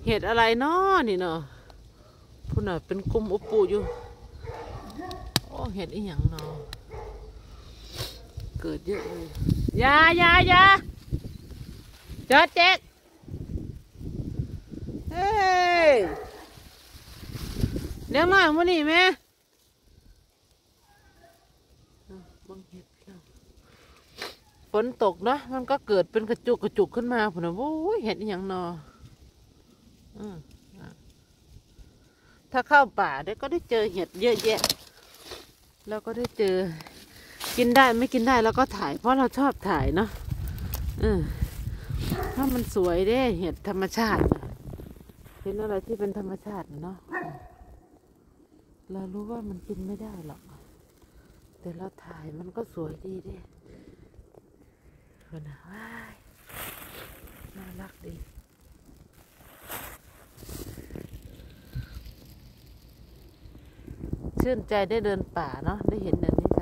เห็ดอะไรเนาะนี่เนาะพุ่นน่ะเป็นกลุ่มอุปูอยู่โอ้เห็ดอีหยังเนาะเกิดเยอะเลยยาจอดเจ๊กเฮ้ยเลี้ยงน้อยมื้อนี้แม่บังเห็ดแล้วฝนตกเนาะมันก็เกิดเป็นกระจุกขึ้นมาพุ่นน่ะโอ้ยเห็ดอีหยังเนาะถ้าเข้าป่าได้ก็ได้เจอเห็ดเยอะแยะแล้วก็ได้เจอกินได้ไม่กินได้แล้วก็ถ่ายเพราะเราชอบถ่ายเนาะถ้ามันสวยเด้เห็ดธรรมชาติเห็นอะไรที่เป็นธรรมชาติเนาะเรารู้ว่ามันกินไม่ได้หรอกแต่เราถ่ายมันก็สวยดีเด้คนน่ะว้ายน่ารักดีชื่นใจได้เดินป่าเนาะได้เห็นแบบนี้